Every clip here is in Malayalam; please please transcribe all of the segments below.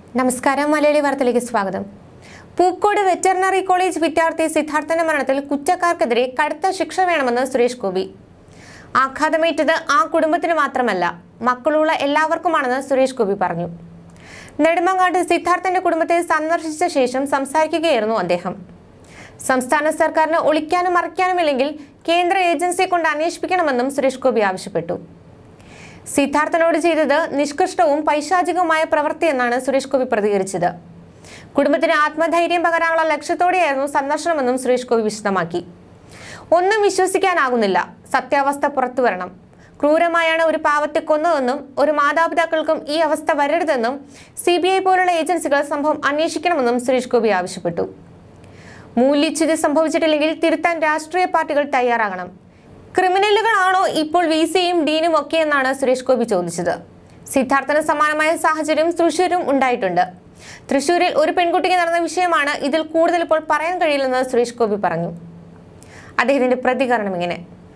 നമസ്കാരം. മലയാളി വാർത്തയിലേക്ക് സ്വാഗതം. പൂക്കോട് വെറ്ററിനറി കോളേജ് വിദ്യാർത്ഥി സിദ്ധാർത്ഥന്റെ മരണത്തിൽ കുറ്റക്കാർക്കെതിരെ കടുത്ത ശിക്ഷ വേണമെന്ന് സുരേഷ് ഗോപി. ആഘാതമേറ്റത് ആ കുടുംബത്തിന് മാത്രമല്ല, മക്കളുള്ള എല്ലാവർക്കുമാണെന്ന് സുരേഷ് ഗോപി പറഞ്ഞു. നെടുമങ്ങാട് സിദ്ധാർത്ഥന്റെ കുടുംബത്തെ സന്ദർശിച്ച ശേഷം സംസാരിക്കുകയായിരുന്നു അദ്ദേഹം. സംസ്ഥാന സർക്കാരിന് ഒളിക്കാനും മറയ്ക്കാനുമില്ലെങ്കിൽ കേന്ദ്ര ഏജൻസിയെ കൊണ്ട് അന്വേഷിപ്പിക്കണമെന്നും സുരേഷ് ഗോപി ആവശ്യപ്പെട്ടു. സിദ്ധാർത്ഥനോട് ചെയ്തത് നിഷ്കൃഷ്ടവും പൈശാചികവുമായ പ്രവൃത്തിയെന്നാണ് സുരേഷ് ഗോപി പ്രതികരിച്ചത്. കുടുംബത്തിന് ആത്മധൈര്യം പകരാനുള്ള ലക്ഷ്യത്തോടെയായിരുന്നു സന്ദർശനമെന്നും സുരേഷ് ഗോപി വിശദമാക്കി. ഒന്നും വിശ്വസിക്കാനാകുന്നില്ല, സത്യാവസ്ഥ പുറത്തുവരണം. ക്രൂരമായാണ് ഒരു പാവത്തെ കൊന്നതെന്നും ഒരു മാതാപിതാക്കൾക്കും ഈ അവസ്ഥ വരരുതെന്നും CBI പോലുള്ള ഏജൻസികൾ സംഭവം അന്വേഷിക്കണമെന്നും സുരേഷ് ഗോപി ആവശ്യപ്പെട്ടു. മൂല്യച്യുതി സംഭവിച്ചിട്ടില്ലെങ്കിൽ തിരുത്താൻ രാഷ്ട്രീയ പാർട്ടികൾ തയ്യാറാകണം. ക്രിമിനലുകളാണോ ഇപ്പോൾ VCയും ഡീനും ഒക്കെ എന്നാണ് സുരേഷ് ഗോപി ചോദിച്ചത്. സിദ്ധാർത്ഥന് സമാനമായ സാഹചര്യം തൃശ്ശൂരും ഉണ്ടായിട്ടുണ്ട്. തൃശ്ശൂരിൽ ഒരു പെൺകുട്ടിക്ക് നടന്ന വിഷയമാണ്. ഇതിൽ കൂടുതൽ ഇപ്പോൾ പറയാൻ കഴിയില്ലെന്ന് സുരേഷ് ഗോപി പറഞ്ഞു. അദ്ദേഹത്തിന്റെ പ്രതികരണം ഇങ്ങനെ: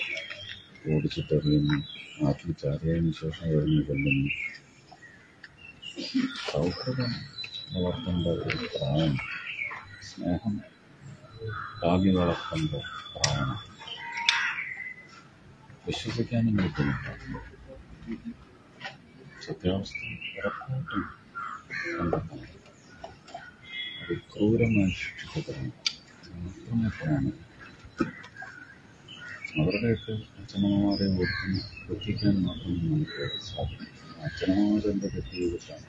സ്നേഹം കാവ്യ വളർത്തേണ്ട പ്രായം, വിശ്വസിക്കാനും പറ്റുന്നില്ല. സത്യാവസ്ഥ ഉറപ്പായിട്ടും കണ്ടെത്തണം. അത് ക്രൂരമായി ശിക്ഷിക്കപ്പെടണം. മാത്രമാണ് അവരുടെയൊക്കെ അച്ഛനമ്മമാരെ ഒത്തിക്കാൻ മാത്രം നമുക്ക് സാധിക്കും. അച്ഛനമ്മമാരെന്താ തെറ്റ് ചെയ്തിട്ടാണ്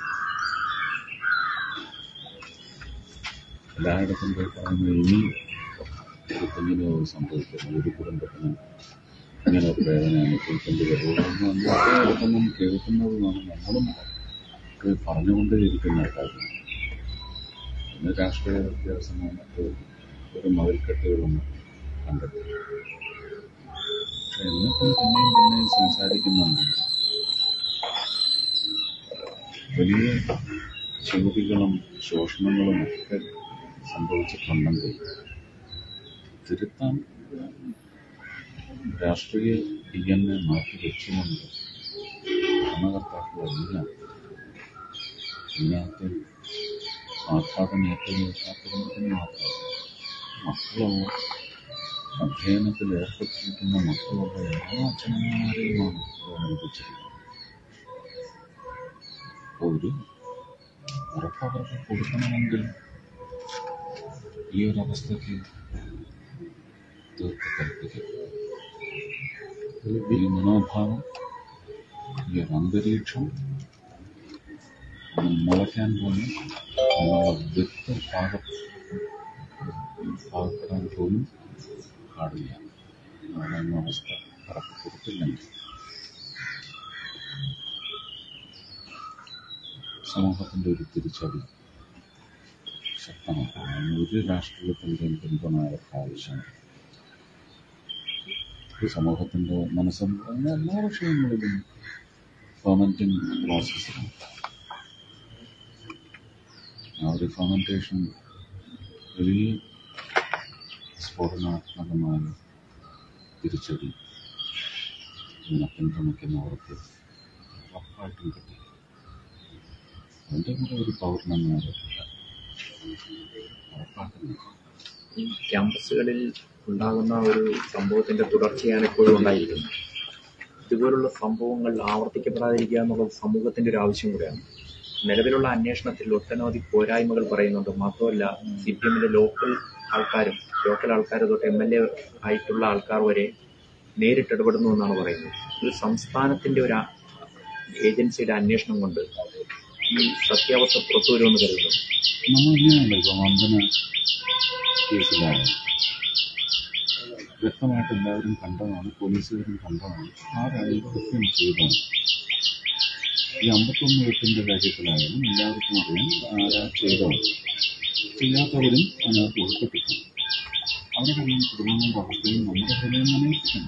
എല്ലായിടത്തും പോയി പറയുന്നത്? ഇനി കുഞ്ഞിന് സംഭവിക്കുന്നു, ഒരു കുടുംബത്തിന് ഇങ്ങനെ ഒരു വേദന അനുഭവിക്കേണ്ടി വരുള്ളൂ എല്ലായിടത്തൊന്നും കേൾക്കുന്നതുമാണ്. നമ്മളും പറഞ്ഞുകൊണ്ടേയിരിക്കുന്ന കാര്യം. ഇന്ന് രാഷ്ട്രീയ വ്യത്യാസമോ മറ്റ് ഒരു മതിൽക്കെട്ടുകളൊന്നും കണ്ടെത്തി. പക്ഷെ എന്നിട്ടും പിന്നെയും സംസാരിക്കുന്നുണ്ട്. വലിയ ചൂതികളും ശോഷണങ്ങളും ഒക്കെ സംഭവിച്ചിട്ടുണ്ടെങ്കിൽ തിരുത്താൻ രാഷ്ട്രീയ DNA മാറ്റിവെച്ചുകൊണ്ട് ഭരണകർത്താക്കളെല്ലാം ഇതിനകത്ത് ആഘാതം ഏറ്റെടുക്കാത്തതിന് മാത്രം മക്കളുള്ള അധ്യയനത്തിൽ ഏർപ്പെട്ടിരിക്കുന്ന മക്കളുള്ള എല്ലാ അച്ഛനമ്മമാരെയുമാണ് അനുഭവിച്ചിരിക്കുന്നത്. ഒരു ഉറപ്പവർക്ക് കൊടുക്കണമെങ്കിൽ ഈ ഒരവസ്ഥയ്ക്ക് തീർത്ത് കൽപ്പിക്കും. ഈ മനോഭാവം, ഈ ഒരു അന്തരീക്ഷം മുളയ്ക്കാൻ പോലും നമ്മളുടെ വിത്ത് പാകപ്പെടാൻ പോലും പാടില്ല. നമ്മുടെ അവസ്ഥ കറക്റ്റ് കൊടുത്തില്ലെങ്കിൽ സമൂഹത്തിൻ്റെ ഒരു തിരിച്ചടി ശക്തമാക്കാൻ ഒരു രാഷ്ട്രീയത്തിൻ്റെയും പിന്തുണ അവർക്ക് ആവശ്യമാണ്. സമൂഹത്തിൻ്റെ മനസ്സും എല്ലാ വിഷയങ്ങളിലും ഫെർമെൻറ്റിംഗ് പ്രോസസ്സിലാണ്. ആ ഒരു ഫെർമെൻറ്റേഷൻ വലിയ സ്ഫോടനാത്മകമായ തിരിച്ചടി ഇതിനെ പിന്തുണയ്ക്കുന്നവർക്ക് ഉറപ്പായിട്ടും കിട്ടി. അതിൻ്റെ കൂടെ ഒരു പൗർണമിയാണ് ഉറപ്പാക്കുന്നത്. ഈ ക്യാമ്പസുകളിൽ ഉണ്ടാകുന്ന ഒരു സംഭവത്തിന്റെ തുടർച്ചയാണ് ഇപ്പോഴും ഉണ്ടായിരിക്കുന്നത്. ഇതുപോലുള്ള സംഭവങ്ങൾ ആവർത്തിക്കപ്പെടാതിരിക്കുക എന്നുള്ളത് സമൂഹത്തിന്റെ ഒരു ആവശ്യം കൂടെയാണ്. നിലവിലുള്ള അന്വേഷണത്തിൽ ഒട്ടനവധി പോരായ്മകൾ പറയുന്നുണ്ട്. മാത്രമല്ല, CPMന്റെ ലോക്കൽ ആൾക്കാർ തൊട്ട് MLA ആയിട്ടുള്ള ആൾക്കാർ വരെ നേരിട്ട് ഇടപെടുന്നു എന്നാണ് പറയുന്നത്. ഒരു സംസ്ഥാനത്തിന്റെ ഒരു ഏജൻസിയുടെ അന്വേഷണം കൊണ്ട് ഈ സത്യാവസ്ഥ പുറത്തു വരുമെന്ന് കരുതുന്നു. നമ്മൾ ഇങ്ങനെയല്ല, ഇപ്പോൾ വന്ദന കേസിലാണ് വ്യക്തമായിട്ട് എല്ലാവരും കണ്ടതാണ്, പോലീസുകാരും കണ്ടതാണ്, ആരായാലും കൃത്യം ചെയ്തതാണ്. ഈ 51 വെട്ടിൻ്റെ കാര്യത്തിലായാലും എല്ലാവർക്കും അറിയാം ആരാ ചെയ്തതാണ്. ചെയ്യാത്തവരും അതിനകത്ത് ഉൾപ്പെട്ടിട്ടുണ്ട്. അവരുടെ കുടുംബങ്ങളുടെ അവസ്ഥയും നമ്മുടെ ഹൃദയം നനയിപ്പിക്കണം.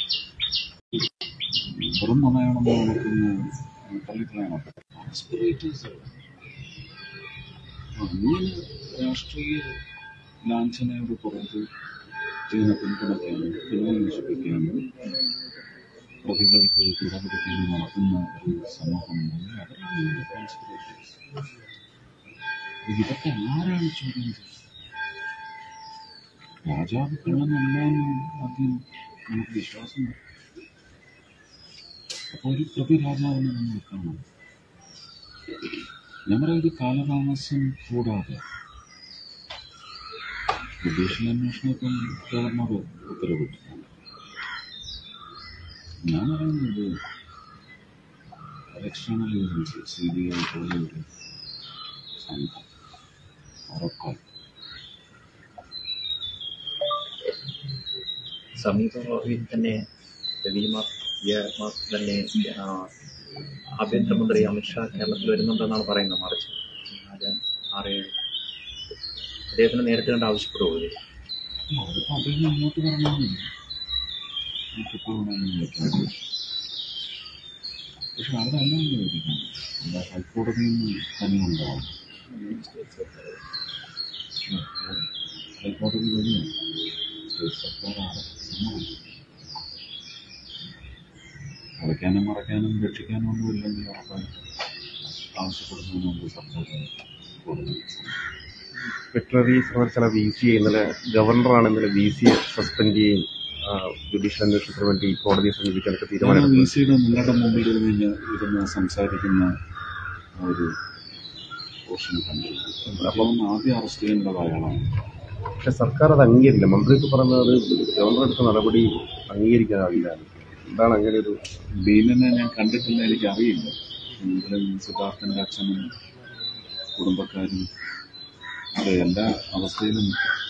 വെറും നനയണമെന്ന് നമുക്കൊന്ന് തള്ളിക്കളയാൻ ആസ്പിറേറ്റേഴ്സ് അങ്ങനെ രാഷ്ട്രീയ ലാഞ്ചനയുടെ പുറത്ത് ചെയ്യുന്ന പിന്തുണയ്ക്കാനും പിന്നെ നശിപ്പിക്കാനും പ്രതികൾക്ക് ഇടപെടുത്താനും നടത്തുന്ന ഒരു സമൂഹമുണ്ടെങ്കിൽ അവരാണ് കോൺസ്പിറേറ്റീവ്സ്. ഇതൊക്കെ ആരാണ് ചോദ്യം ചെയ്യുന്നത്? രാജാവ് കള്ളനല്ല എന്ന് ആദ്യം നമുക്ക് വിശ്വാസം വരും. അപ്പോൾ ഒരു പ്രതി രാജാവിനെ നമ്മൾ കാണണം. ഞാൻ പറയുന്നത് കാലതാമസം കൂടാതെ ജുഡീഷ്യൽ അന്വേഷണത്തിൽ ഗവർണർ ഉത്തരവിട്ടിട്ടുണ്ട്. ഞാൻ പറയുന്നത് എക്സ്റ്റേണൽ ഏജൻസി CBI പോലെ ഒരു സംഘം ഉറപ്പായി സമീപഭാവിയിൽ തന്നെ രവിമാർ തന്നെ ആഭ്യന്തരമന്ത്രി അമിത്ഷാ കേരളത്തിൽ വരുന്നുണ്ടെന്നാണ് പറയുന്നത്. മറിച്ച് 6-7 അദ്ദേഹത്തിന് നേരത്തെ കണ്ട് ആവശ്യപ്പെടുകയോ? അതിപ്പോൾ അദ്ദേഹം അങ്ങോട്ട് പറഞ്ഞാൽ പക്ഷെ അതല്ല ചോദിക്കുന്നത്. എന്താ ഹൈക്കോടതിയിൽ നിന്ന് തന്നെ ഉണ്ടാവും. ഹൈക്കോടതി വഴി സ്റ്റേറ്റ് സർക്കാർ അടയ്ക്കാനും മറയ്ക്കാനും രക്ഷിക്കാനും ഒന്നും ഇല്ലെങ്കിൽ ഉറപ്പായിട്ടും ആവശ്യപ്പെടുന്നതിന് മുമ്പ് സർക്കാർ കോടതി വെറ്ററിനറി സർവകലാശാല VC ഇന്നലെ ഗവർണറാണ് ഇന്നലെ VC സസ്പെൻഡ് ചെയ്യുകയും ജുഡീഷ്യൽ അന്വേഷണത്തിന് വേണ്ടി കോടതിയെ സമീപിക്കാനൊക്കെ തീരുമാനം. VCയുടെ നിങ്ങളുടെ മുമ്പിൽ ഇരുന്ന് സംസാരിക്കുന്ന ഒരു പോർഷൻ കണ്ടിട്ടുണ്ട്. അപ്പം ആദ്യം അറസ്റ്റ് ചെയ്യേണ്ടത് അയാളാണ്. പക്ഷെ സർക്കാർ അത് അംഗീകരിക്കില്ല. മന്ത്രിക്ക് പറഞ്ഞത് ഗവർണർ എടുത്ത നടപടി അംഗീകരിക്കാനാവില്ല. എന്താണ് അങ്ങനെ ഒരു ഡീലിനെ ഞാൻ കണ്ടിട്ടില്ല, എനിക്കറിയില്ല. എങ്കിലും സിദ്ധാർത്ഥൻ്റെ അച്ഛനും കുടുംബക്കാരും അത് എല്ലാ അവസ്ഥയിലും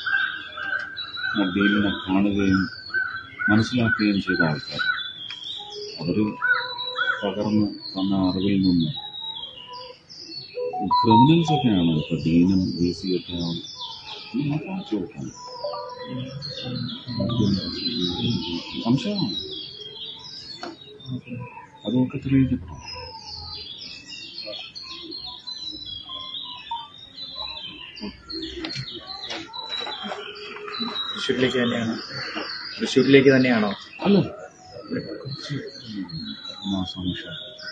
ഡീലിനെ കാണുകയും മനസ്സിലാക്കുകയും ചെയ്ത ആൾക്കാർ അവർ പകർന്ന് തന്ന അറിവിൽ നിന്ന് ക്രിമിനൽസൊക്കെയാണ് ഇപ്പോൾ ഡീനും VC ഒക്കെ കാണിച്ചു കൊടുക്കാൻ സംശയമാണ്. അതൊക്കെ തെളിയിക്കപ്പെടണം. തൃശ്ശൂരിലേക്ക് തന്നെയാണോ? അല്ല, കുറച്ച് മാസമേഷ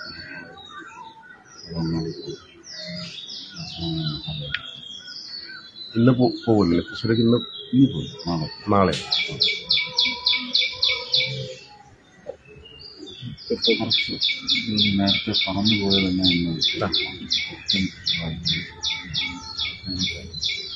ഇന്ന് പോകില്ലേ തൃശ്ശൂർക്ക്? ഇന്ന് പോയി, നാളെ നേരത്തെ പറഞ്ഞു പോയതെല്ലാം ഇന്ന്